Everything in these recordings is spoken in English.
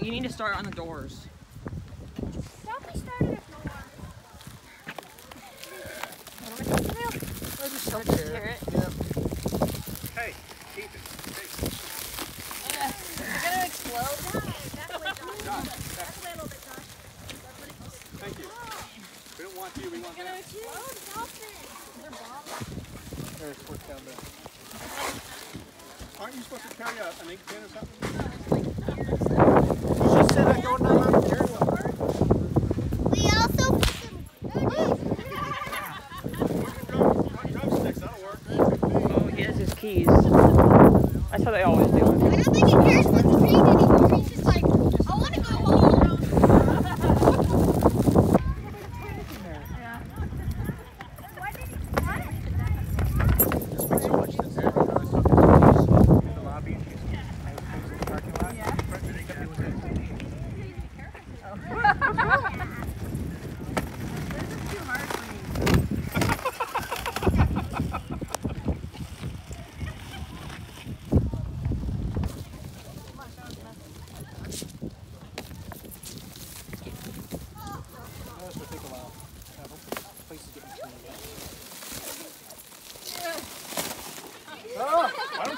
you need to start on the doors. Probably started if no one. I just don't care. Yep. Hey, keep it. Is it gonna explode? Thank you. We don't want you, we want them. There's work down there. Aren't you supposed to carry an ink pen or something? She said I don't know how to carry one. We also put some. Drumsticks, that'll work. Oh, he has his keys. That's how they always do it. I don't think he cares what the train anymore. He's just like, I want to go home. Just makes so much sense there. I was talking to in the lobby and she's in the parking lot. Yeah. This will take a while. I hope the place is getting cleaned up. Oh,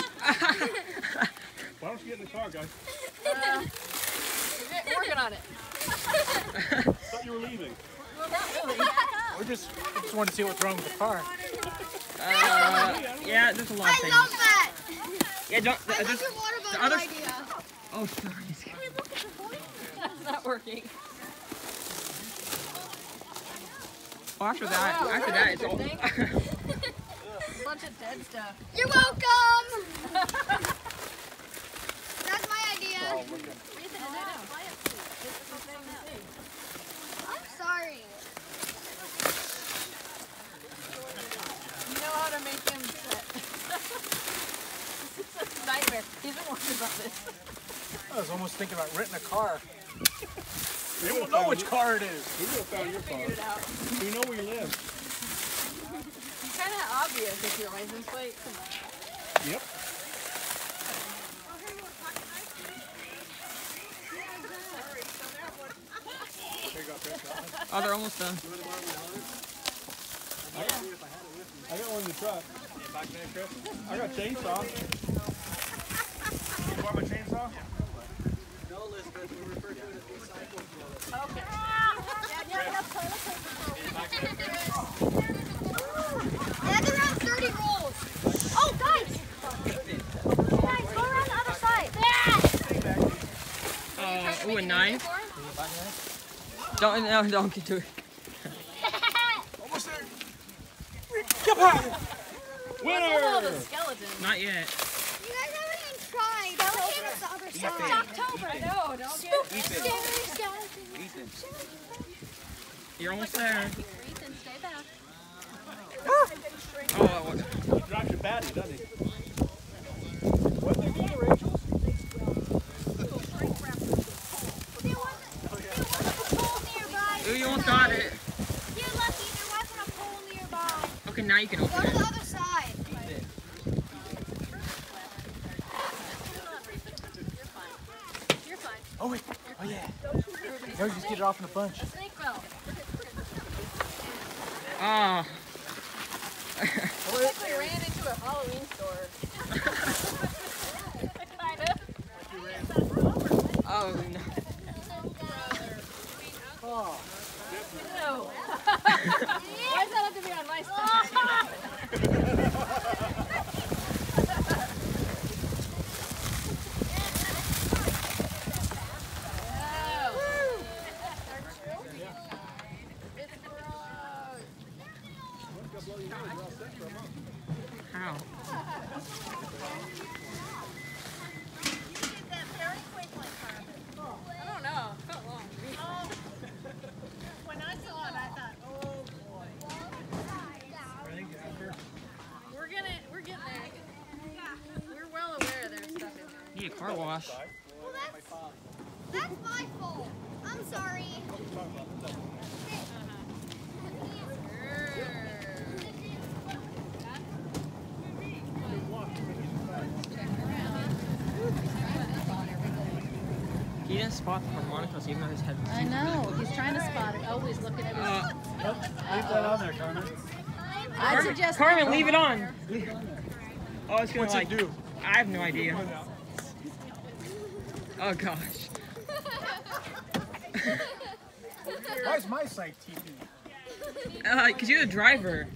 why don't you get in the car, guys? We're working on it. Thought you were leaving. Well, not really. We just wanted to see what's wrong with the car. Yeah, there's a lot of I things. love that. Yeah, don't. I love your water bottle other- idea. Oh, sorry. That's not working. Well, after that, it's all. A bunch of dead stuff. You're welcome. That's my idea. I'm sorry. You know how to make him sweat. This is a nightmare. He's been worried about this. I was almost thinking about renting a car. You don't know which car it is. We would have found your car. Figured it out. We know where you live. It's kind of obvious if your license plate. Yep. Oh, they're almost done. I got one in the truck. I got a chainsaw. You want my chainsaw? No, Elizabeth, we refer to it as recycled. Okay. That's around 30 rolls. Oh, guys. Guys, go around the other side. Ooh, a knife. Don't get to it. Almost there. Winner! All the skeletons. Not yet. You guys haven't even tried. Skeleton's the other side. It's October. I know. Don't get. Skeleton. You're almost there. Ethan, stay back. Oh, He drops your batty, doesn't he? What they do, Rachel? ooh, you almost got it. You're lucky there wasn't a pole nearby. Okay, now you can Go open to it. the other side. You're fine. Oh, wait. Oh, yeah. No, you just get it off in a bunch. Snake fell. Ah. We ran into a Halloween store. Kind of. Oh, no. Oh. No. Why does that have to be on my side? How? I don't know. It felt long. When I saw it, I thought, oh boy. We're getting there. We're well aware there's stuff in there. Need a car wash. Well, that's my fault. I'm sorry. He didn't spot the harmonicas even though his head. I know. He's trying to spot it. Oh, he's looking at his. Leave that on there, Carmen. I'd suggest. Carmen, leave it on. Oh, it's gonna What's like. it do? I have no idea. Oh gosh. Why is my site TV? Cause you're the driver.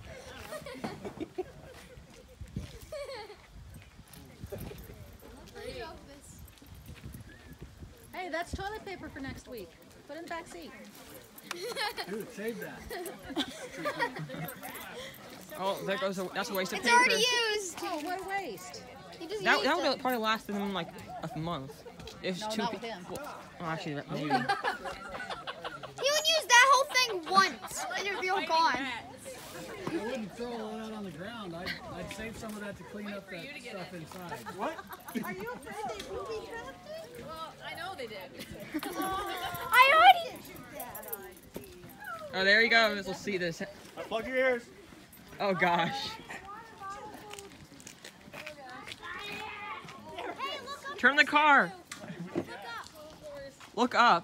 Hey, that's toilet paper for next week. Put it in the back seat. Dude, save that. Oh, there goes. That's a waste of It's paper. already used. Oh, what a waste. He just That used would it. have probably lasted him like a month. If No, two not with people. him. Well, actually, maybe. He would use that whole thing once, and it'd be all gone. I wouldn't throw all that out on the ground. I'd save some of that to clean up that stuff inside. What? Are you afraid they booby trapped it? Well, I know they did. I already. Oh, there he goes. Let's see this. Plug your ears. Oh gosh. Hey, look up. Turn the car. Look up.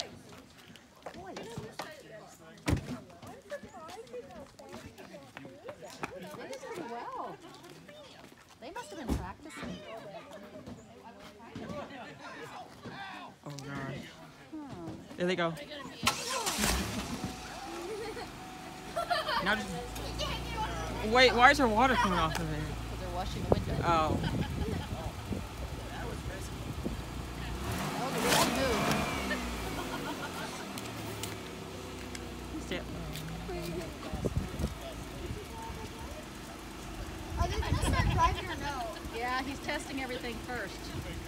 They did pretty well. They must have been practicing. Oh gosh. There they go. Now just... Wait, why is there water coming off of it? Because they're washing the window. Oh. Oh, they didn't move. Stay- Are they gonna start driving or no? Yeah, he's testing everything first.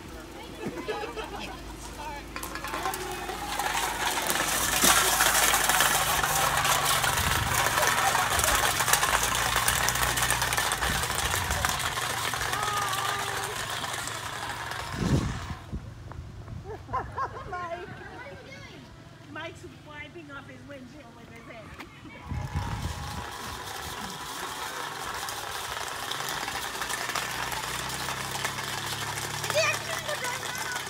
Mike's wiping off his windshield with his hand. Is he actually gonna drive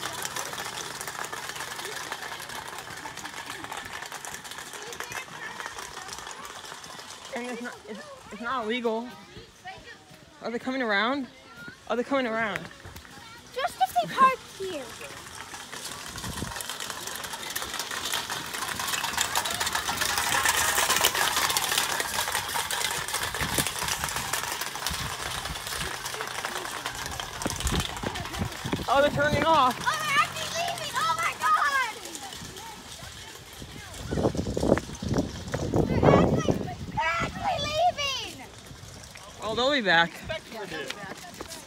And it's not illegal. Are they coming around? Are they coming around? Just if they park here. Oh, they're turning off. Oh, they're actually leaving! Oh my god! They're actually leaving! Oh, they'll be back.